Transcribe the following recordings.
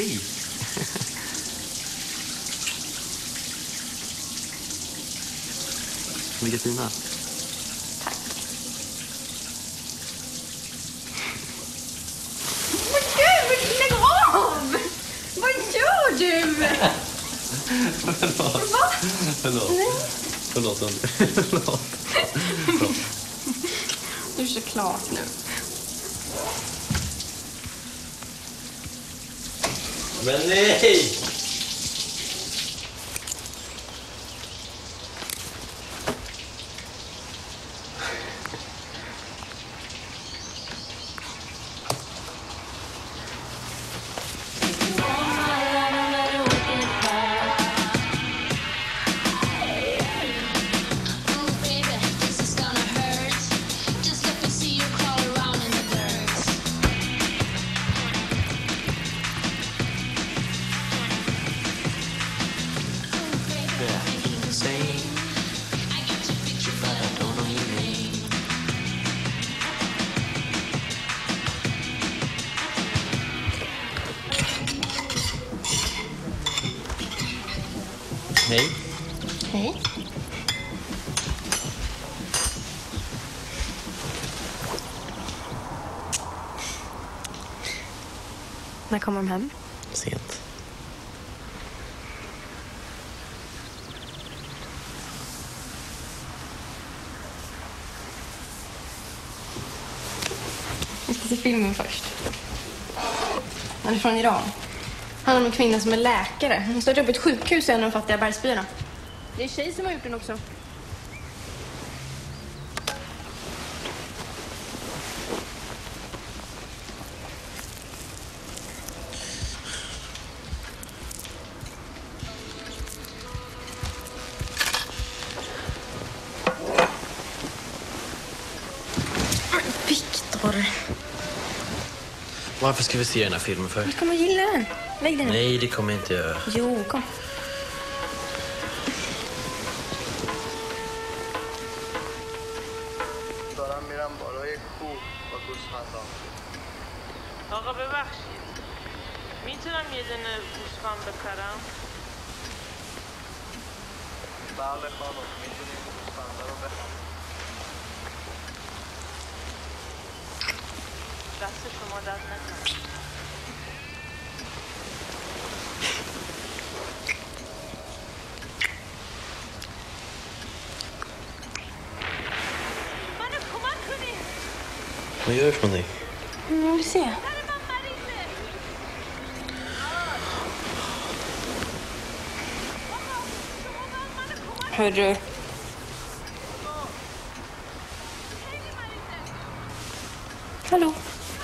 Hej! Vilka fina. Tack. Men gud, lägg av! Vad gör du? Förlåt. Va? Förlåt. Du är så klart nu. Men nej! Hej. Hej. När kommer de hem? Sent. Vi ska se filmen först. Han är från Iran. Han är en kvinna som är läkare. Hon startade upp ett sjukhus i en av de fattiga bergsbyarna. Det är tjej som har gjort den också. Viktor. Varför ska vi se den här filmen för? Du kommer gilla den. Lägg den. Nej, det kommer jag inte göra. Jo, kom. آقا ببخشید میتونم یه دونه گوسفند بخرم؟ بله خانم میتونیم گوسفندا رو بخریم. دست شما درد نکنه. منو کمک کنی. Vad gör du för någonting? Jag vill se. Hörru. Hallå.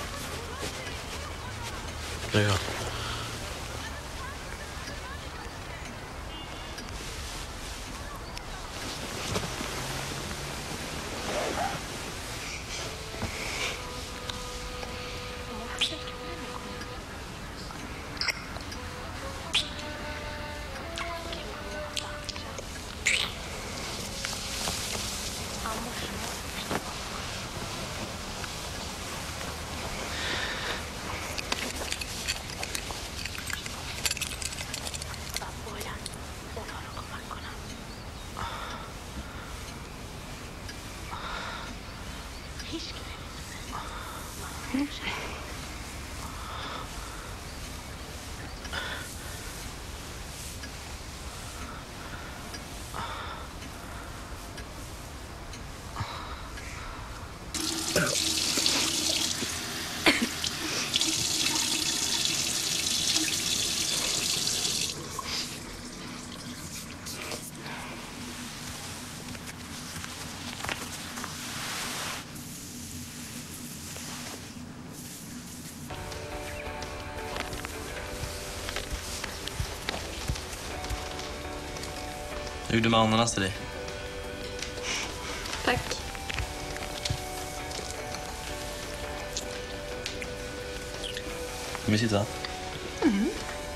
Ja. Jag gjorde med ananas till dig. Tack. Mysigt, va? Mm.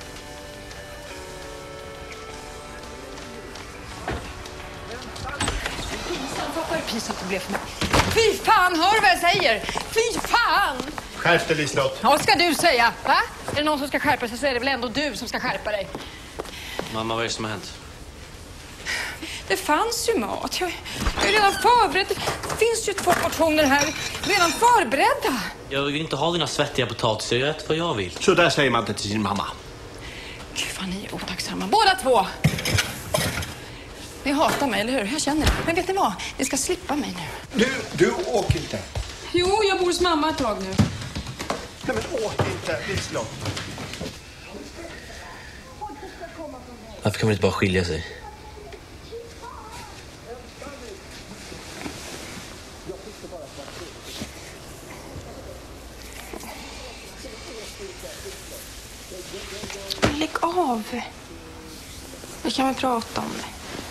Pinsamt det blev för mig. Fy fan, hör du vad jag säger? Fy fan! Skärp dig, Liselott. Vad ska du säga, va? Är det någon som ska skärpa sig så är det väl ändå du som ska skärpa dig. Mamma, vad är det som har hänt? Det fanns ju mat. Jag är redan förberedd. Det finns ju 2 portioner här. Redan förberedda. Jag vill inte ha dina svettiga potatisar. Jag vet vad jag vill. Så där säger man inte till sin mamma. Gud vad ni är otacksamma. Båda 2. Ni hatar mig, eller hur? Jag känner det. Men vet ni vad? Ni ska slippa mig nu. Du åker inte. Jo, jag bor hos mamma ett tag nu. Nej, men åk inte, Liselott. Varför kan man inte bara skilja sig? Lägg av. Vi kan väl prata om det.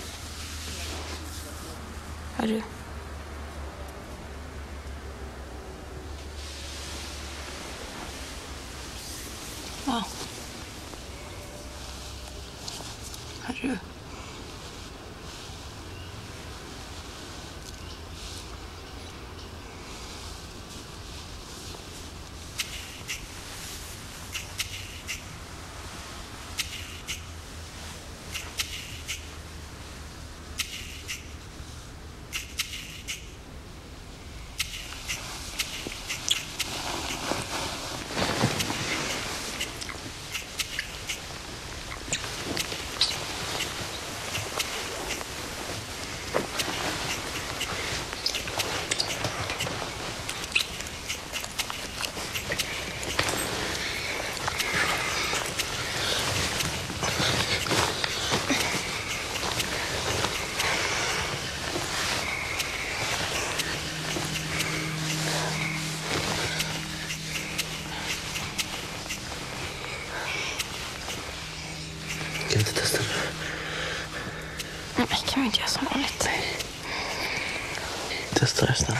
Hörru. Ja. Hörru. Kan vi inte testa det? Nej, kan vi inte göra som vanligt? Testa resten.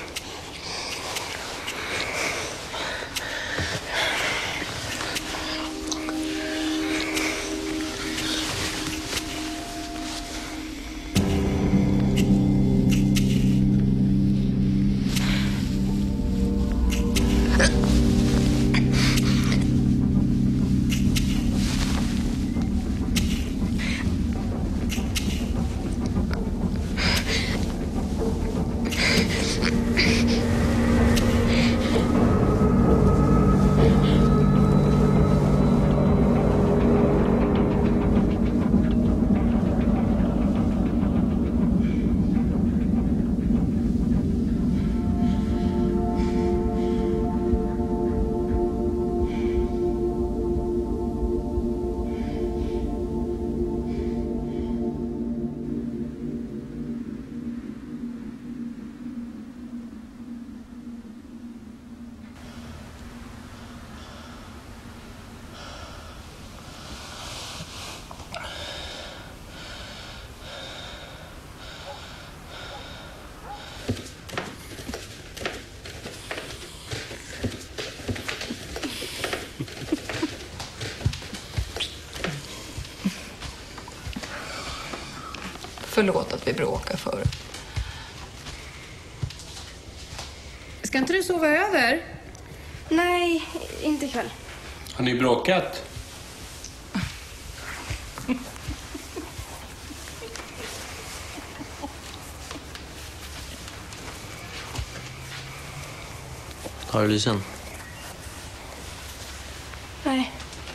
Förlåt att vi bråkar för. Ska inte du sova över? Nej, inte ikväll. Har ni bråkat? Har du lysen? Nej.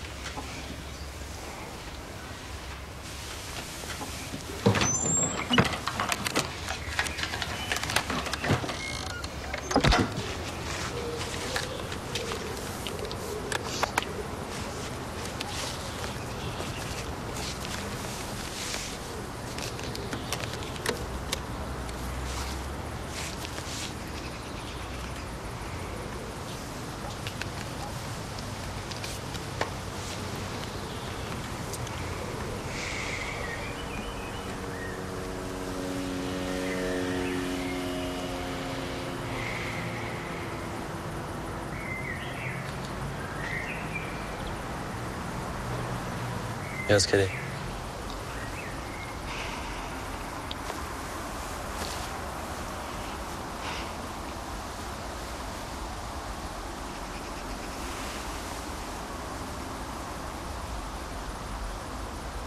Jag älskar dig.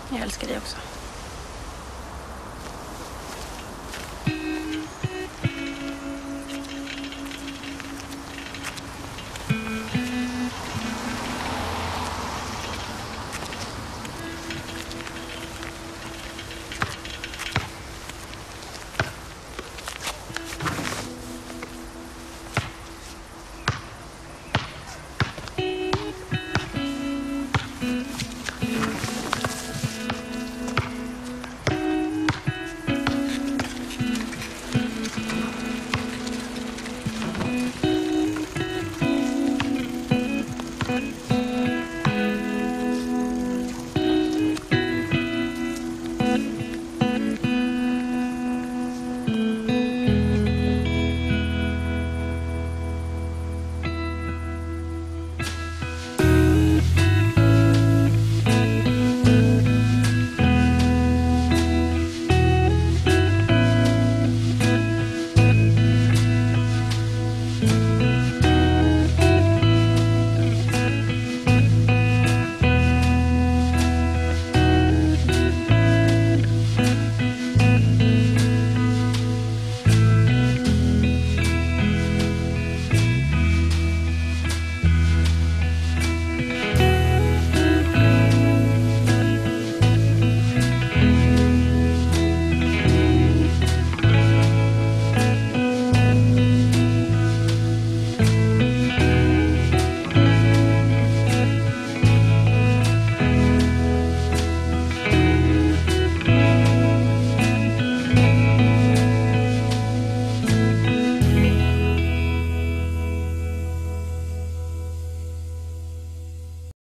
Jag älskar dig också.